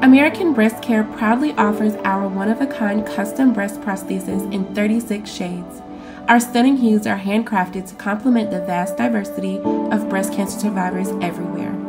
American Breast Care proudly offers our one-of-a-kind custom breast prosthesis in 36 shades. Our stunning hues are handcrafted to complement the vast diversity of breast cancer survivors everywhere.